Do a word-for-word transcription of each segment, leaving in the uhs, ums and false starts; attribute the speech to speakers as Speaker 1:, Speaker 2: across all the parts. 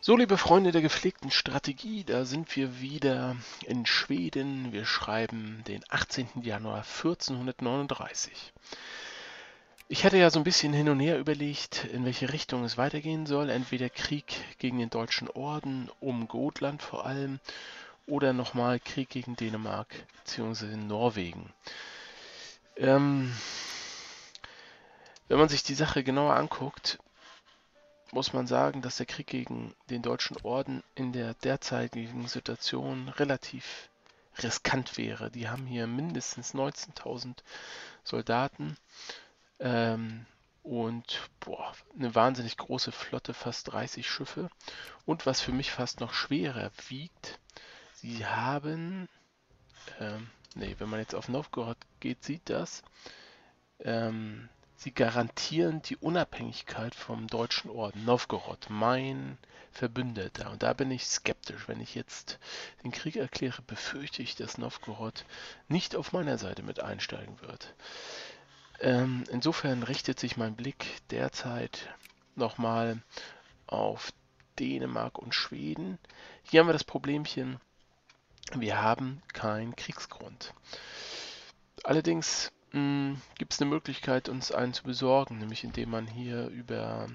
Speaker 1: So, liebe Freunde der gepflegten Strategie, da sind wir wieder in Schweden. Wir schreiben den achtzehnten Januar vierzehnhundertneununddreißig. Ich hatte ja so ein bisschen hin und her überlegt, in welche Richtung es weitergehen soll. Entweder Krieg gegen den Deutschen Orden, um Gotland vor allem, oder nochmal Krieg gegen Dänemark bzw. Norwegen. Ähm, wenn man sich die Sache genauer anguckt, muss man sagen, dass der Krieg gegen den Deutschen Orden in der derzeitigen Situation relativ riskant wäre. Die haben hier mindestens neunzehntausend Soldaten ähm, und boah, eine wahnsinnig große Flotte, fast dreißig Schiffe. Und was für mich fast noch schwerer wiegt, sie haben, ähm, nee, wenn man jetzt auf Novgorod geht, sieht das, ähm, sie garantieren die Unabhängigkeit vom Deutschen Orden. Novgorod, mein Verbündeter. Und da bin ich skeptisch. Wenn ich jetzt den Krieg erkläre, befürchte ich, dass Novgorod nicht auf meiner Seite mit einsteigen wird. Ähm, insofern richtet sich mein Blick derzeit nochmal auf Dänemark und Schweden. Hier haben wir das Problemchen, wir haben keinen Kriegsgrund. Allerdings gibt es eine Möglichkeit, uns einen zu besorgen, nämlich indem man hier über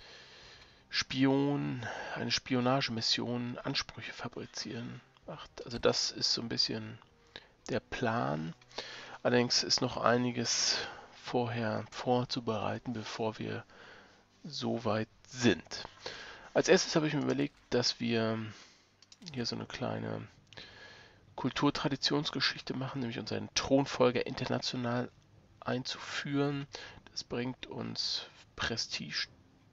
Speaker 1: Spion, eine Spionagemission Ansprüche fabrizieren macht. Also das ist so ein bisschen der Plan. Allerdings ist noch einiges vorher vorzubereiten, bevor wir so weit sind. Als erstes habe ich mir überlegt, dass wir hier so eine kleine Kulturtraditionsgeschichte machen, nämlich unseren Thronfolger international einzuführen. Das bringt uns Prestige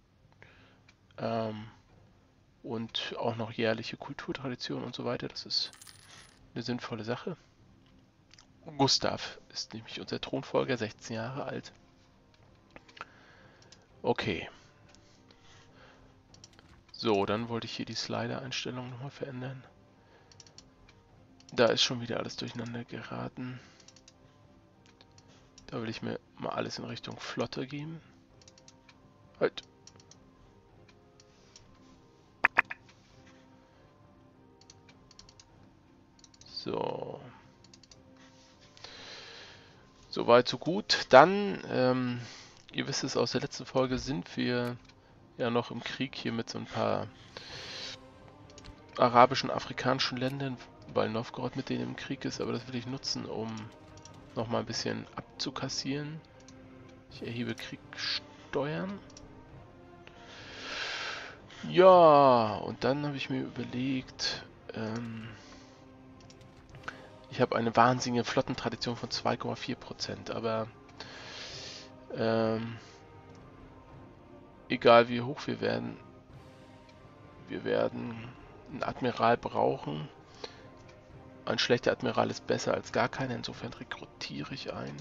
Speaker 1: ähm, und auch noch jährliche Kulturtradition und so weiter. Das ist eine sinnvolle Sache. Gustav ist nämlich unser Thronfolger, sechzehn Jahre alt. Okay. So, dann wollte ich hier die Slider-Einstellung nochmal verändern. Da ist schon wieder alles durcheinander geraten. Da will ich mir mal alles in Richtung Flotte geben. Halt. So. Soweit, so gut. Dann, ähm, ihr wisst es aus der letzten Folge, sind wir ja noch im Krieg hier mit so ein paar arabischen, afrikanischen Ländern, weil Novgorod mit denen im Krieg ist, aber das will ich nutzen, um nochmal ein bisschen abzukassieren. Ich erhebe Kriegssteuern. Ja, und dann habe ich mir überlegt, ähm, ich habe eine wahnsinnige Flottentradition von zwei Komma vier Prozent, aber ähm, egal wie hoch wir werden, wir werden einen Admiral brauchen. Ein schlechter Admiral ist besser als gar keiner, insofern rekrutiere ich ein.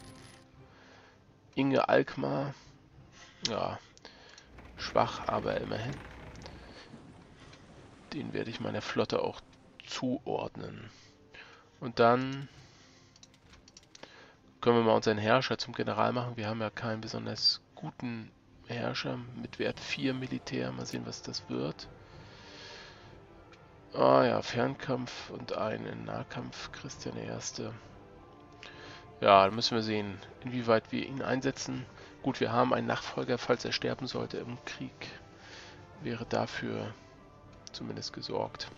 Speaker 1: Inge Alkmaar, ja, schwach, aber immerhin. Den werde ich meiner Flotte auch zuordnen. Und dann können wir mal unseren Herrscher zum General machen. Wir haben ja keinen besonders guten Herrscher mit Wert vier Militär. Mal sehen, was das wird. Ah ja, Fernkampf und einen Nahkampf, Christian der Erste. Ja, dann müssen wir sehen, inwieweit wir ihn einsetzen. Gut, wir haben einen Nachfolger, falls er sterben sollte im Krieg. Wäre dafür zumindest gesorgt.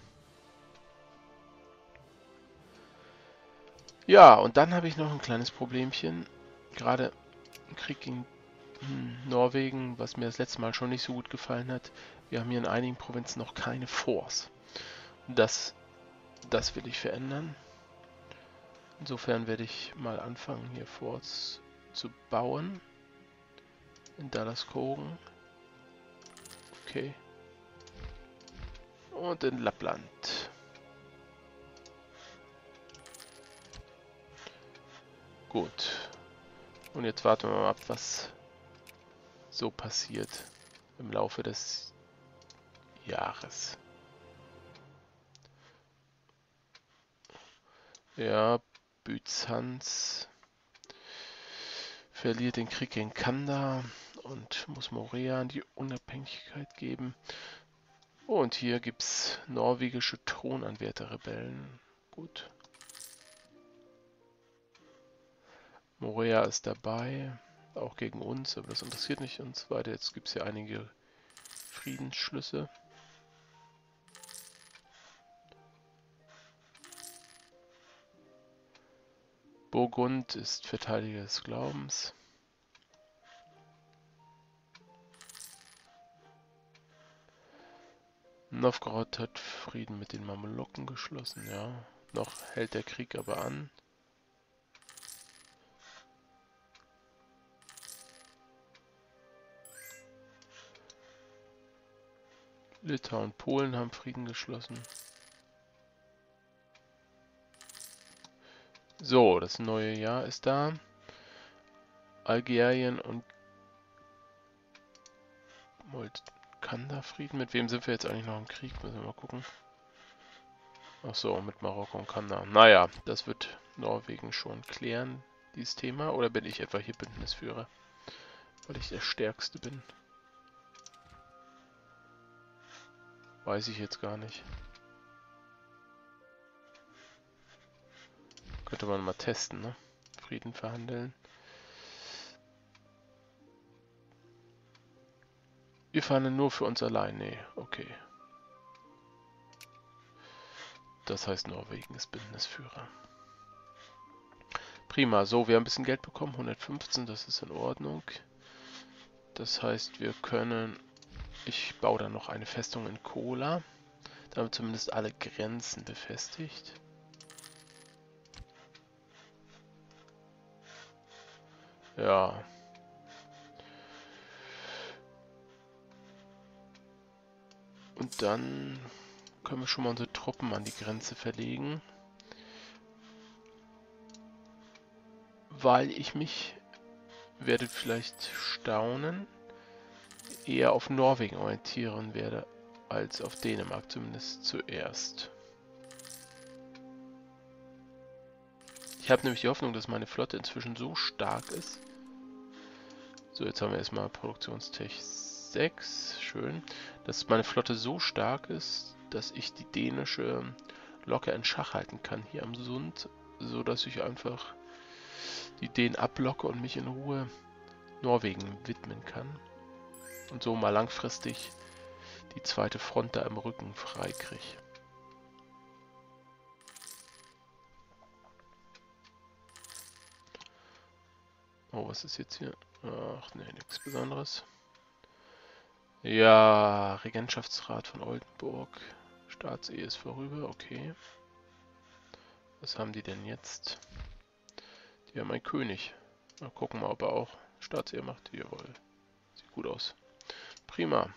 Speaker 1: Ja, und dann habe ich noch ein kleines Problemchen. Gerade im Krieg gegen hm, Norwegen, was mir das letzte Mal schon nicht so gut gefallen hat. Wir haben hier in einigen Provinzen noch keine Forts. Das, das will ich verändern. Insofern werde ich mal anfangen, hier Forts zu bauen. In Dallaskogen. Okay. Und in Lappland. Gut. Und jetzt warten wir mal ab, was so passiert im Laufe des Jahres. Ja, Byzanz verliert den Krieg gegen Kanda und muss Morea die Unabhängigkeit geben. Und hier gibt es norwegische Thronanwärter-Rebellen. Gut. Morea ist dabei, auch gegen uns, aber das interessiert nicht uns weiter. Jetzt gibt es hier einige Friedensschlüsse. Burgund ist Verteidiger des Glaubens. Novgorod hat Frieden mit den Mamelucken geschlossen, ja. Noch hält der Krieg aber an. Litauen und Polen haben Frieden geschlossen. So, das neue Jahr ist da. Algerien und kann da Frieden? Mit wem sind wir jetzt eigentlich noch im Krieg? Müssen wir mal gucken. Ach so, mit Marokko und Kanada. Naja, das wird Norwegen schon klären, dieses Thema. Oder bin ich etwa hier Bündnisführer? Weil ich der Stärkste bin. Weiß ich jetzt gar nicht. Könnte man mal testen, ne? Frieden verhandeln. Wir verhandeln nur für uns allein. Nee, okay. Das heißt, Norwegen ist Bündnisführer. Prima, so, wir haben ein bisschen Geld bekommen. hundertfünfzehn, das ist in Ordnung. Das heißt, wir können... Ich baue dann noch eine Festung in Kola. Da haben wir zumindest alle Grenzen befestigt. Ja. Und dann können wir schon mal unsere Truppen an die Grenze verlegen. Weil ich mich, werdet vielleicht staunen, eher auf Norwegen orientieren werde, als auf Dänemark, zumindest zuerst. Ich habe nämlich die Hoffnung, dass meine Flotte inzwischen so stark ist. So, jetzt haben wir erstmal Produktionstech sechs, schön. Dass meine Flotte so stark ist, dass ich die dänische locker in Schach halten kann hier am Sund, so dass ich einfach die Dänen ablocke und mich in Ruhe Norwegen widmen kann. Und so mal langfristig die zweite Front da im Rücken frei kriege. Oh, was ist jetzt hier? Ach nee, nichts Besonderes. Ja, Regentschaftsrat von Oldenburg. Staatsehe ist vorüber, okay. Was haben die denn jetzt? Die haben einen König. Mal gucken mal, ob er auch Staatsehe macht. Jawohl. Sieht gut aus. Prima.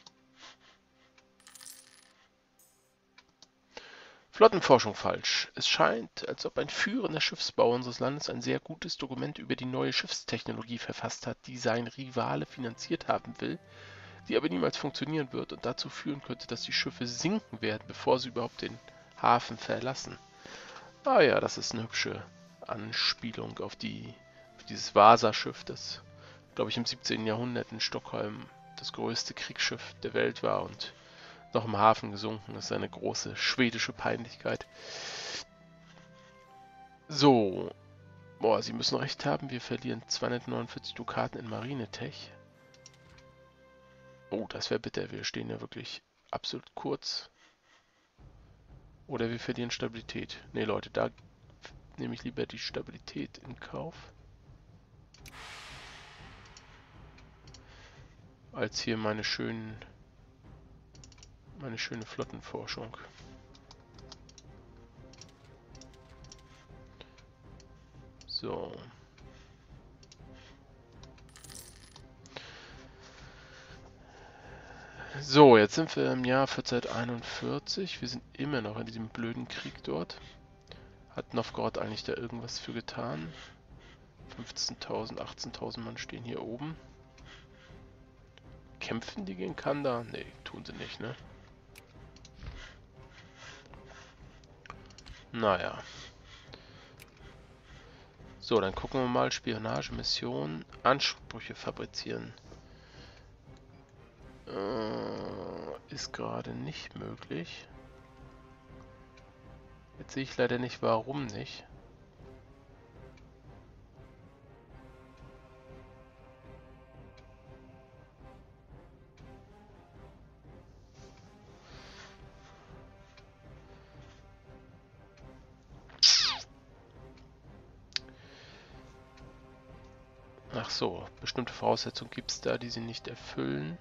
Speaker 1: Flottenforschung falsch. Es scheint, als ob ein führender Schiffsbauer unseres Landes ein sehr gutes Dokument über die neue Schiffstechnologie verfasst hat, die sein Rivale finanziert haben will, die aber niemals funktionieren wird und dazu führen könnte, dass die Schiffe sinken werden, bevor sie überhaupt den Hafen verlassen. Ah ja, das ist eine hübsche Anspielung auf, die, auf dieses Vasa-Schiff, das, glaube ich, im siebzehnten Jahrhundert in Stockholm das größte Kriegsschiff der Welt war und noch im Hafen gesunken ist. Eine große schwedische Peinlichkeit. So. Boah, Sie müssen recht haben, wir verlieren zweihundertneunundvierzig Dukaten in Marinetech. Oh, das wäre bitter. Wir stehen ja wirklich absolut kurz. Oder wir verlieren Stabilität. Ne, Leute, da nehme ich lieber die Stabilität in Kauf. Als hier meine schönen... meine schöne Flottenforschung. So. So, jetzt sind wir im Jahr vierzehnhunderteinundvierzig. Wir sind immer noch in diesem blöden Krieg dort. Hat Novgorod eigentlich da irgendwas für getan? fünfzehntausend, achtzehntausend Mann stehen hier oben. Kämpfen die gegen Kanda? Nee, tun sie nicht, ne? Naja. So, dann gucken wir mal. Spionage, Mission, Ansprüche fabrizieren. Äh, ist gerade nicht möglich. Jetzt sehe ich leider nicht, warum nicht. Ach so, bestimmte Voraussetzungen gibt es da, die sie nicht erfüllen.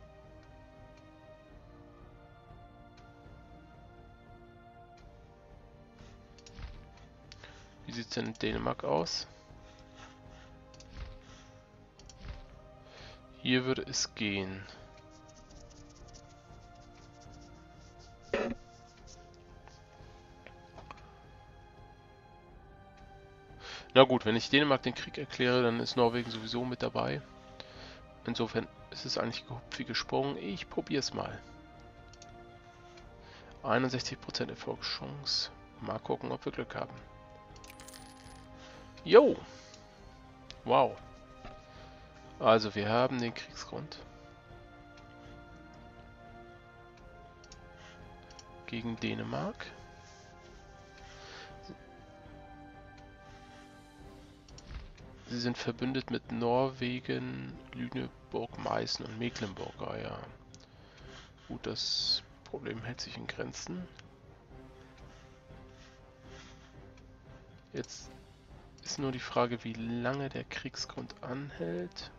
Speaker 1: Wie sieht es denn in Dänemark aus? Hier würde es gehen. Na gut, wenn ich Dänemark den Krieg erkläre, dann ist Norwegen sowieso mit dabei. Insofern ist es eigentlich gehupft wie gesprungen. Ich probiere es mal. einundsechzig Prozent Erfolgschance. Mal gucken, ob wir Glück haben. Jo! Wow. Also wir haben den Kriegsgrund. Gegen Dänemark. Sie sind verbündet mit Norwegen, Lüneburg, Meißen und Mecklenburg. Ah ja. Gut, das Problem hält sich in Grenzen. Jetzt ist nur die Frage, wie lange der Kriegsgrund anhält.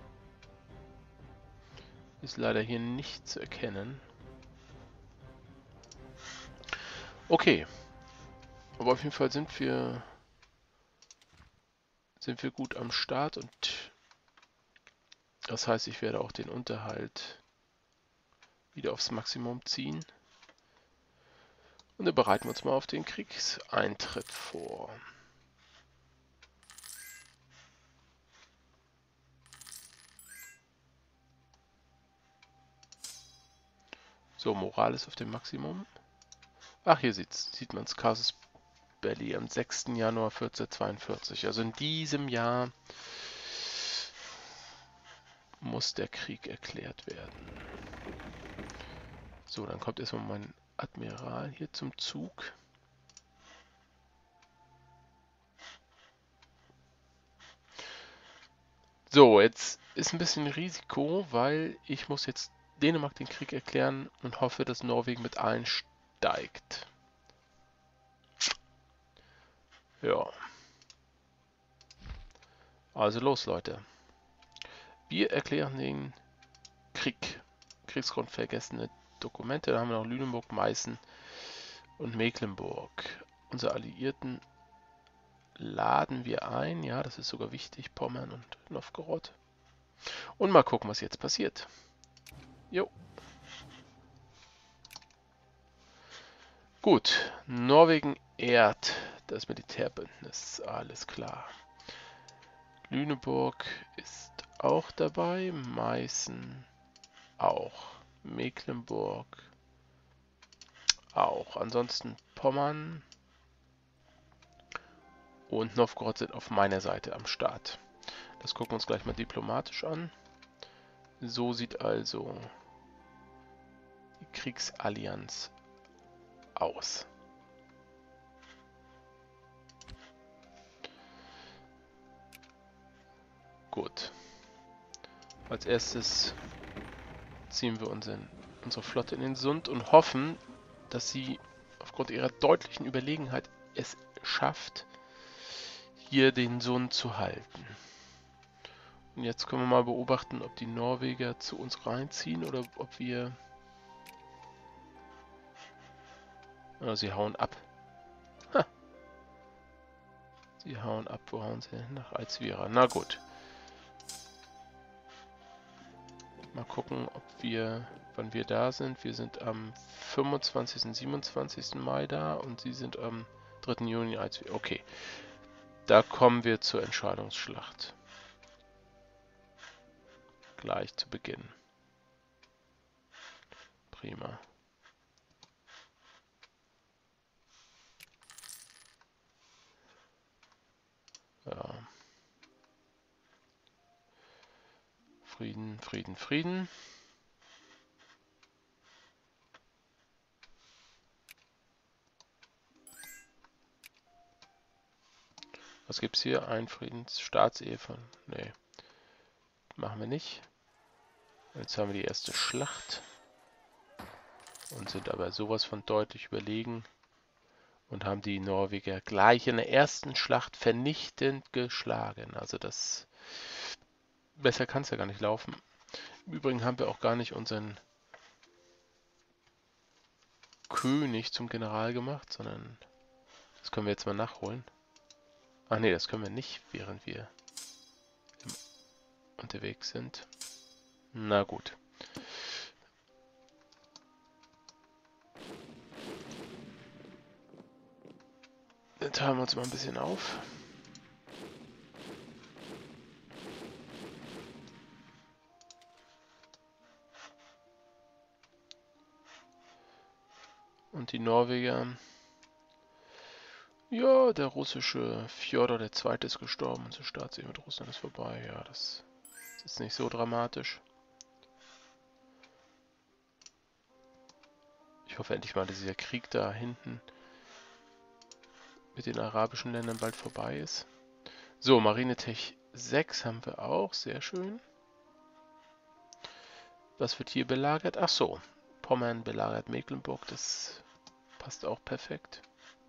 Speaker 1: Ist leider hier nicht zu erkennen. Okay. Aber auf jeden Fall sind wir sind wir gut am Start und das heißt, ich werde auch den Unterhalt wieder aufs Maximum ziehen. Und dann bereiten wir uns mal auf den Kriegseintritt vor. So, Moral ist auf dem Maximum. Ach, hier sieht, sieht man es, Casus Belli am sechsten Januar vierzehnhundertzweiundvierzig. Also in diesem Jahr muss der Krieg erklärt werden. So, dann kommt erstmal mein Admiral hier zum Zug. So, jetzt ist ein bisschen Risiko, weil ich muss jetzt Dänemark den Krieg erklären und hoffe, dass Norwegen mit einsteigt. Ja. Also los, Leute. Wir erklären den Krieg. Kriegsgrund vergessene Dokumente. Da haben wir noch Lüneburg, Meißen und Mecklenburg. Unsere Alliierten laden wir ein. Ja, das ist sogar wichtig. Pommern und Novgorod. Und mal gucken, was jetzt passiert. Jo. Gut. Norwegen ehrt das Militärbündnis. Alles klar. Lüneburg ist auch dabei. Meißen auch. Mecklenburg auch. Ansonsten Pommern und Novgorod sind auf meiner Seite am Start. Das gucken wir uns gleich mal diplomatisch an. So sieht also die Kriegsallianz aus. Gut. Als erstes ziehen wir unseren, unsere Flotte in den Sund und hoffen, dass sie aufgrund ihrer deutlichen Überlegenheit es schafft, hier den Sund zu halten. Und jetzt können wir mal beobachten, ob die Norweger zu uns reinziehen oder ob wir... Oh, sie hauen ab. Ha. Sie hauen ab. Wo hauen sie? Nach Alzvira. Na gut. Mal gucken, ob wir, wann wir da sind. Wir sind am fünfundzwanzigsten, siebenundzwanzigsten Mai da und sie sind am dritten Juni. Okay, da kommen wir zur Entscheidungsschlacht. Gleich zu Beginn. Prima. Ja. Frieden, Frieden, Frieden. Was gibt's hier? Ein Friedensstaatsehe von... Nee, machen wir nicht. Jetzt haben wir die erste Schlacht. Und sind aber sowas von deutlich überlegen. Und haben die Norweger gleich in der ersten Schlacht vernichtend geschlagen. Also das... Besser kann es ja gar nicht laufen. Im Übrigen haben wir auch gar nicht unseren König zum General gemacht, sondern das können wir jetzt mal nachholen. Ach nee, das können wir nicht, während wir unterwegs sind. Na gut. Dann teilen wir uns mal ein bisschen auf. Und die Norweger... Ja, der russische Fjodor der Zweite ist gestorben. Unsere Staatsehe mit Russland ist vorbei. Ja, das ist nicht so dramatisch. Ich hoffe endlich mal, dass dieser Krieg da hinten mit den arabischen Ländern bald vorbei ist. So, Marinetech sechs haben wir auch. Sehr schön. Was wird hier belagert? Ach so, Pommern belagert Mecklenburg. Das passt auch perfekt.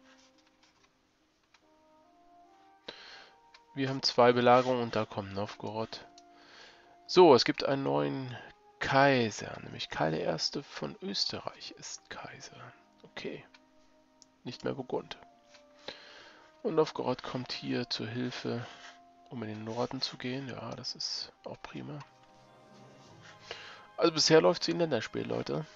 Speaker 1: Wir haben zwei Belagerungen und da kommt Novgorod. So, es gibt einen neuen Kaiser, nämlich Karl der Erste von Österreich ist Kaiser. Okay, nicht mehr Burgund. Und Novgorod kommt hier zur Hilfe, um in den Norden zu gehen. Ja, das ist auch prima. Also bisher läuft sie in Länderspiel, Leute.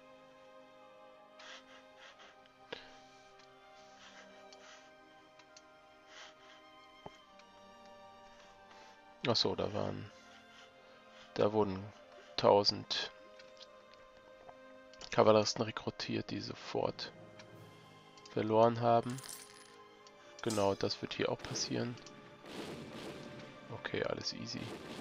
Speaker 1: Achso, da waren... Da wurden tausend Kavalleristen rekrutiert, die sofort verloren haben. Genau, das wird hier auch passieren. Okay, alles easy.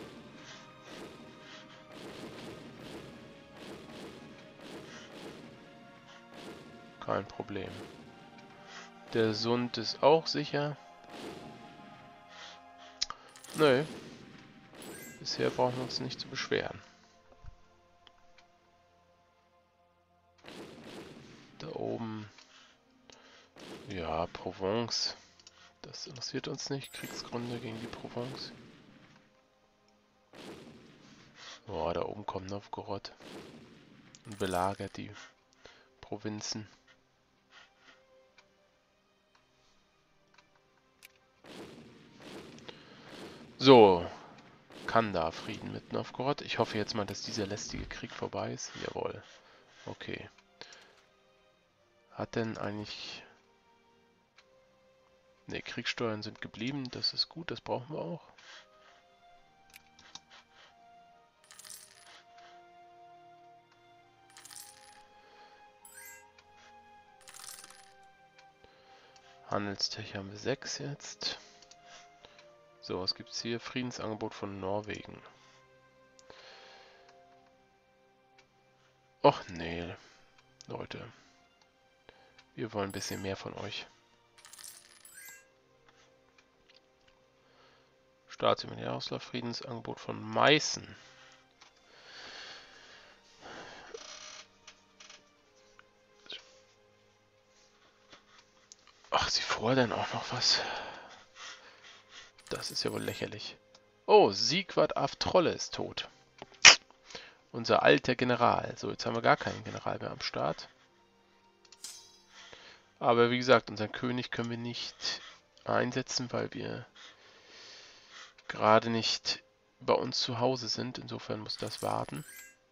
Speaker 1: Kein Problem. Der Sund ist auch sicher. Nö. Bisher brauchen wir uns nicht zu beschweren. Da oben... Ja, Provence. Das interessiert uns nicht. Kriegsgründe gegen die Provence. Boah, da oben kommt Novgorod und belagert die Provinzen. So, kann da Frieden mit Novgorod. Ich hoffe jetzt mal, dass dieser lästige Krieg vorbei ist. Jawohl. Okay. Hat denn eigentlich... Ne, Kriegssteuern sind geblieben. Das ist gut, das brauchen wir auch. Handelstech haben wir sechs jetzt. So, was gibt's hier? Friedensangebot von Norwegen. Och nee, Leute. Wir wollen ein bisschen mehr von euch. Staatsüber Jaroslav, Friedensangebot von Meißen. Ach, sie fordern auch noch was. Das ist ja wohl lächerlich. Oh, Sigvard af Trolle ist tot. Unser alter General. So, jetzt haben wir gar keinen General mehr am Start. Aber wie gesagt, unseren König können wir nicht einsetzen, weil wir gerade nicht bei uns zu Hause sind. Insofern muss das warten.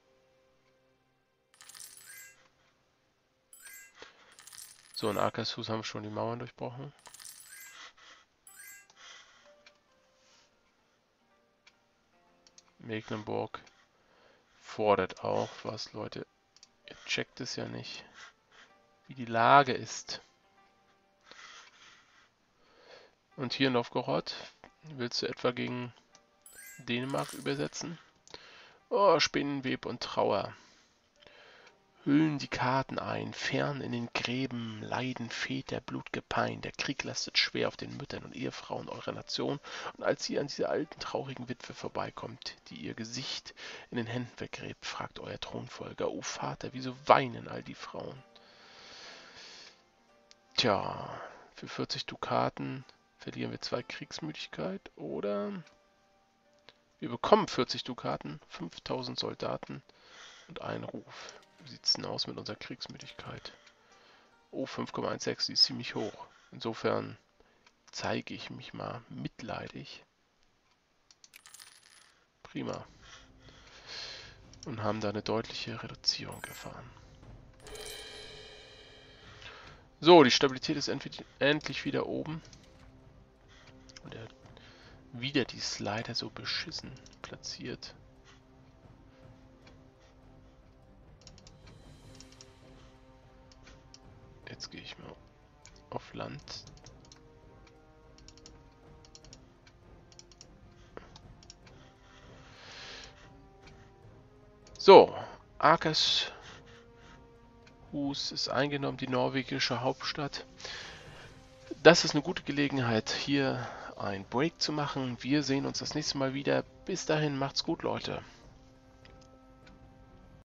Speaker 1: So, in Akershus haben wir schon die Mauern durchbrochen. Mecklenburg fordert auch was, Leute. Ihr checkt es ja nicht, wie die Lage ist. Und hier in Novgorod, willst du etwa gegen Dänemark übersetzen? Oh, Spinnenweb und Trauer. hüllen die Karten ein, fern in den Gräben leiden Väter blutgepein, der Krieg lastet schwer auf den Müttern und Ehefrauen eurer Nation, und als ihr an dieser alten, traurigen Witwe vorbeikommt, die ihr Gesicht in den Händen vergräbt, fragt euer Thronfolger, o Vater, wieso weinen all die Frauen? Tja, für vierzig Dukaten verlieren wir zwei Kriegsmüdigkeit, oder wir bekommen vierzig Dukaten, fünftausend Soldaten und einen Ruf. Wie sieht es denn aus mit unserer Kriegsmüdigkeit? Oh, fünf Komma sechzehn, die ist ziemlich hoch. Insofern zeige ich mich mal mitleidig. Prima. Und haben da eine deutliche Reduzierung erfahren. So, die Stabilität ist endlich wieder oben. Und er hat wieder die Slider so beschissen platziert. Jetzt gehe ich mal auf Land. So, Akershus ist eingenommen, die norwegische Hauptstadt. Das ist eine gute Gelegenheit, hier ein Break zu machen. Wir sehen uns das nächste Mal wieder. Bis dahin, macht's gut, Leute.